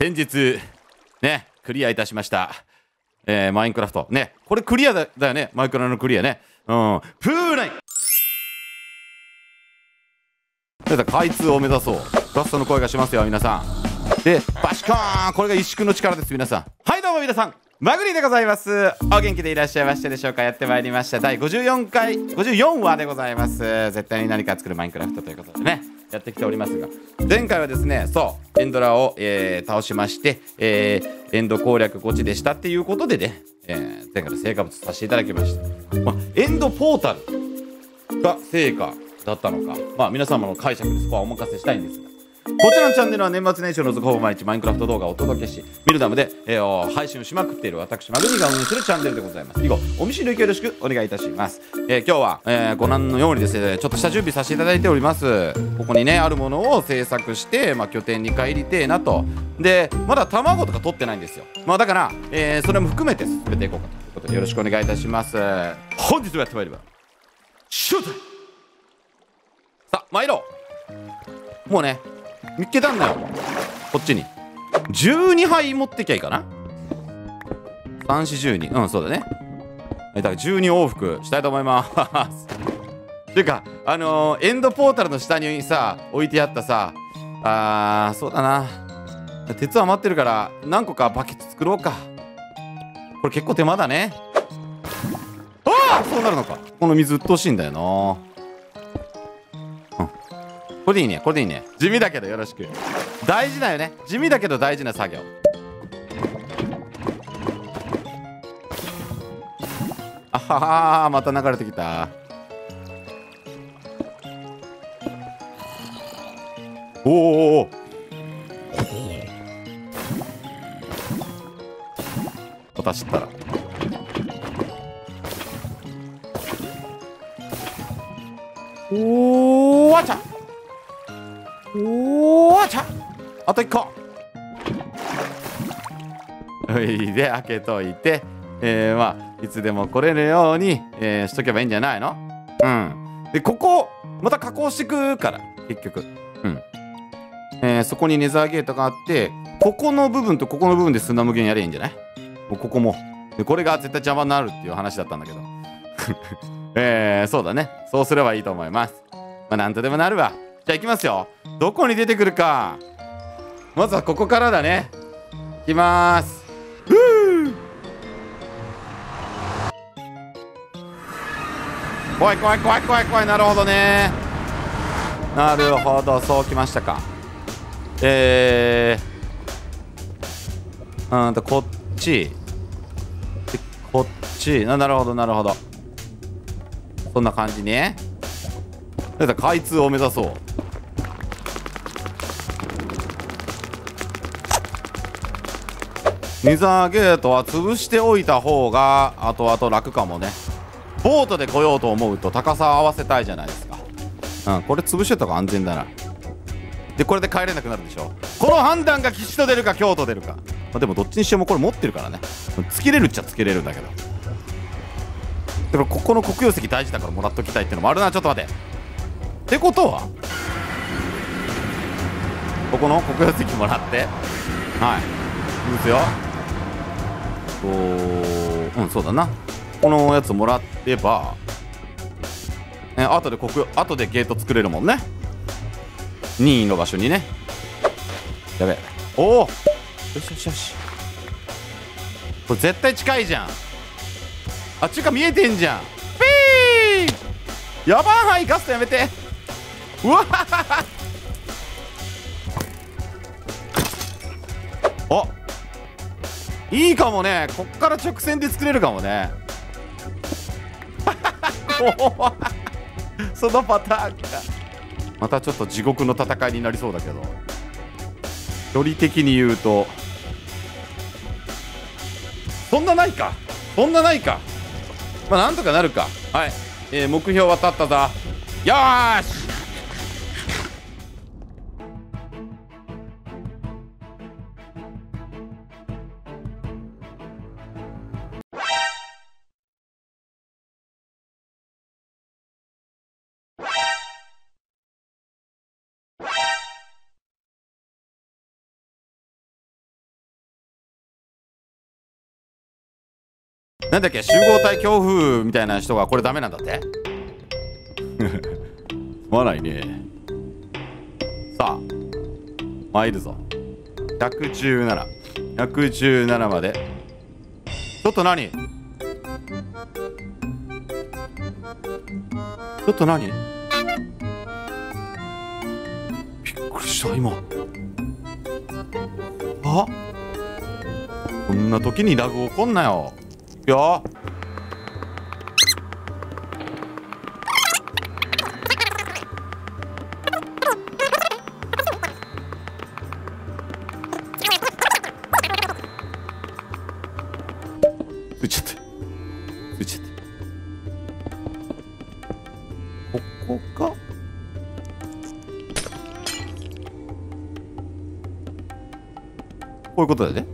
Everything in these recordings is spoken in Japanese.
先日ねクリアいたしました、マインクラフトね。これクリアだよね。マイクラのクリアね。プーライン開通を目指そう。ラストの声がしますよ皆さん。でバシコーン、これが萎縮の力です皆さん。はいどうも皆さん、マグリでございます。お元気でいらっしゃいましたでしょうか。やってまいりました第54話でございます。絶対に何か作るマインクラフトということでねやってきておりますが、前回はですねそうエンドラを、倒しまして、エンド攻略ゴチでしたっていうことでね、前回の成果物させていただきました。エンドポータルが成果だったのか、皆様の解釈でそこはお任せしたいんですが、こちらのチャンネルは年末年始を除くほぼ毎日マインクラフト動画をお届けし、ミルダムで、配信をしまくっている私マグニが運営するチャンネルでございます。以後お見知りおきよろしくお願いいたします。今日は、ご覧のようにですねちょっと下準備させていただいております。ここにねあるものを制作して、拠点に帰りてえなと。でまだ卵とか取ってないんですよ。だから、それも含めて進めていこうかということでよろしくお願いいたします。本日もやってまいりますシュータイム。さあ参ろう。もうね見っけたんだよこっちに。12杯持ってきゃいいかな。3、4、12、そうだね。だから12往復したいと思いますていうかエンドポータルの下にさ置いてあったさそうだな、鉄余ってるから何個かバケツ作ろうか。これ結構手間だね。そうなるのか。この水鬱陶しいんだよな。これでいいね、これでいいね。地味だけどよろしく。大事だよね。地味だけど大事な作業。あはは、また流れてきた。おお。私ったら。おお、わちゃ。おーちゃあと1個で開けといて、いつでも来れるように、しとけばいいんじゃないの。でここまた加工してくから結局そこにネザーゲートがあって、ここの部分とここの部分で砂無限やればいいんじゃない。もうここもでこれが絶対邪魔になるっていう話だったんだけどそうだね、そうすればいいと思います。なんとでもなるわ。じゃあ行きますよ。どこに出てくるか。まずはここからだね。行きまーす。怖い怖い怖い怖い怖い。なるほどね。なるほど、そうきましたか。こっちでこっち。なるほどなるほど。そんな感じね。だから開通を目指そう。ネザーゲートは潰しておいた方が後々楽かもね。ボートで来ようと思うと高さを合わせたいじゃないですか。これ潰してた方が安全だな。でこれで帰れなくなるでしょ。この判断が吉と出るか京と出るか。でもどっちにしてもこれ持ってるからね。つけれるっちゃつけれるんだけど、でもここの黒曜石大事だからもらっときたいってのもあるな。ちょっと待て。ってことはここの黒曜石もらって、はいいいですよ。そうだな。このやつもらえば、後でゲート作れるもんね。任意の場所にね。やべえ。おお、よしよしよし。これ絶対近いじゃん。あっちか見えてんじゃん。ピーやばい、ガストやめて。うわあ、いいかもね。こっから直線で作れるかもねそのパターンか。またちょっと地獄の戦いになりそうだけど、距離的に言うとそんなないか。なんとかなるか。はい、目標は立ったぞ。よーし。 なんだっけ、集合体恐怖みたいな人がこれダメなんだってすまないね。さあ参るぞ。117まで。ちょっと何、ちょっと何、びっくりした今。あ、こんな時にラグ起こんなよ。いやついちゃってついちゃって、ここか。こういうことだよね。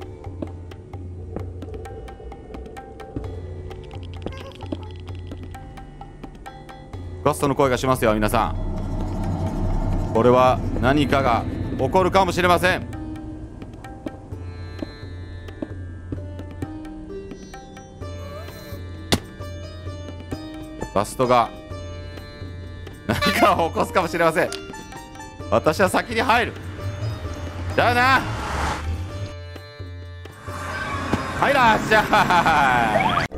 ガストの声がしますよ皆さん。これは何かが起こるかもしれません。ガストが何かを起こすかもしれません。私は先に入る。だよな。はいらっしゃい。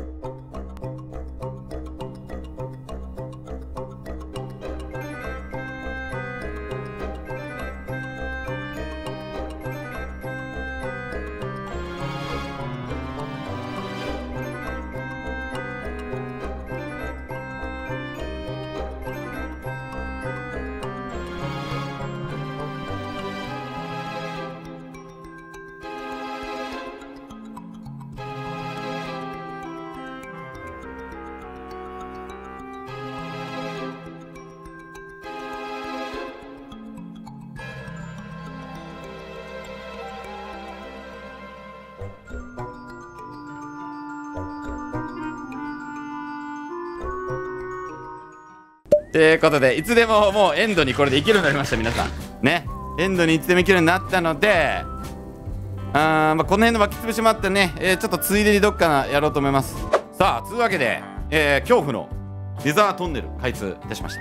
ということで、いつでももうエンドにこれで行けるようになりました皆さんね。エンドにいつでも行けるようになったので、この辺の巻き潰しもあってね、ちょっとついでにどっかやろうと思います。さあ、というわけで、恐怖のレザートンネル開通いたしました。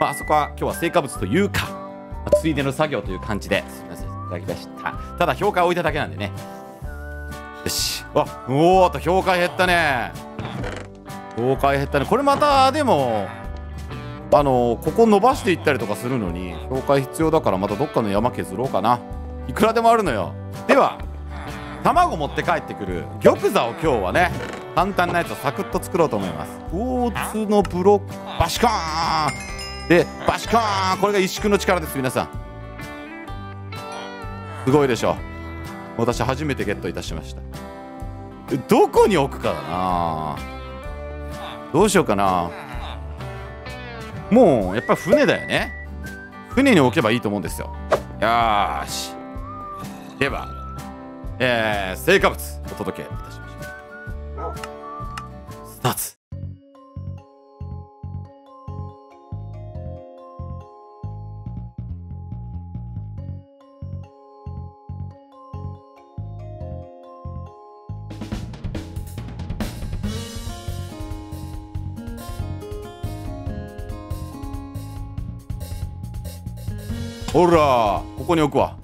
あそこは今日は成果物というか、ついでの作業という感じですみません、いただきました。ただ評価を置いただけなんでね。よし。おーっと評価減ったね。評価減ったね。これまたでもここ伸ばしていったりとかするのに評価必要だから、またどっかの山削ろうかな。いくらでもあるのよ。では卵持って帰ってくる玉座を今日はね、簡単なやつをサクッと作ろうと思います。大津のブロックバシカーンでバシカーン、これが一縮の力です皆さん。すごいでしょ。私初めてゲットいたしました。どこに置くかだな。どうしようかな。もうやっぱり船だよね。船に置けばいいと思うんですよ。よーし。では、成果物お届けいたしましょう。スターツ。ほら、ここに置くわ。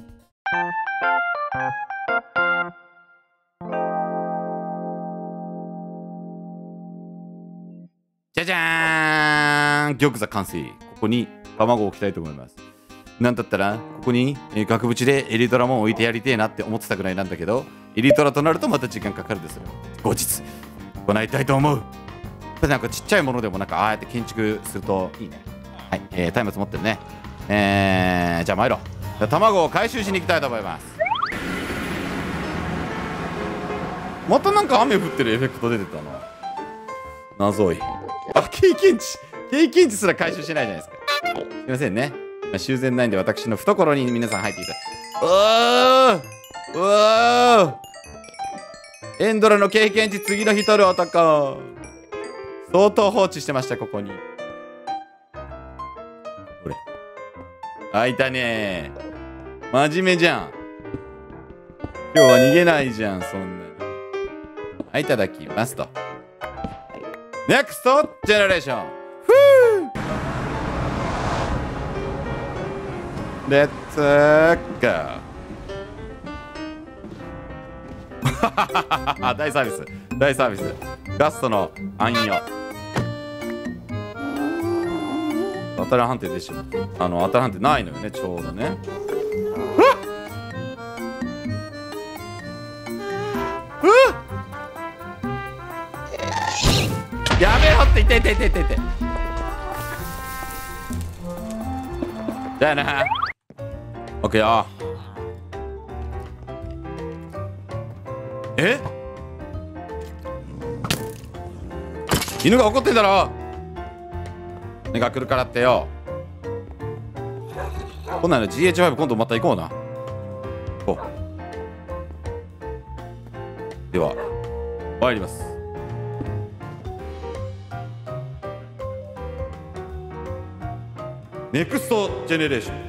じゃじゃーん、玉座完成。ここに卵を置きたいと思います。なんだったらここに額縁でエリトラも置いてやりてえなって思ってたぐらいなんだけど、エリトラとなるとまた時間かかるですよ。後日行いたいと思う。これなんかちっちゃいものでもなんかああやって建築するといいね。はい、松明持ってるね。じゃあ参ろう。卵を回収しに行きたいと思います。またなんか雨降ってるエフェクト出てたな。謎い。あ、経験値すら回収しないじゃないですか。すいませんね。修繕ないんで私の懐に皆さん入っていた。うわー、エンドラの経験値次の日取る男。相当放置してました、ここに。これ開いたねー。真面目じゃん。今日は逃げないじゃん、そんなに。はい、いただきますと。 ネクストジェネレーション。レッツゴー。大サービス、大サービス。ガストの暗用。当たり判定でしょ。当たり判定ないのよね、ちょうどね。やめろって言って。じゃあな。オッケーよ。え？犬が怒ってんだろ。目が来るからってよ。こんなの GH5 今度また行こうな。行こう。では参ります。ネクストジェネレーション。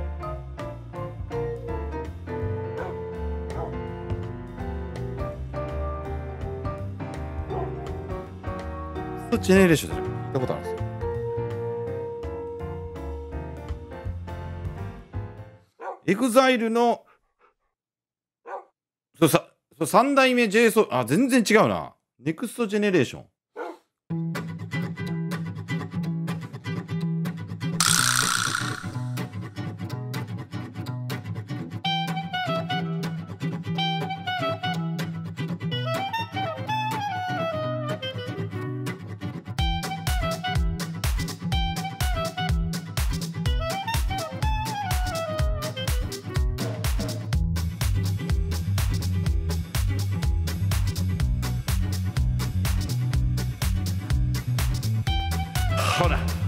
ネクストジェネレーションって聞いたことあるんですよ。エグザイルの3代目 JSO、 あ、全然違うな。ネクストジェネレーション。ほら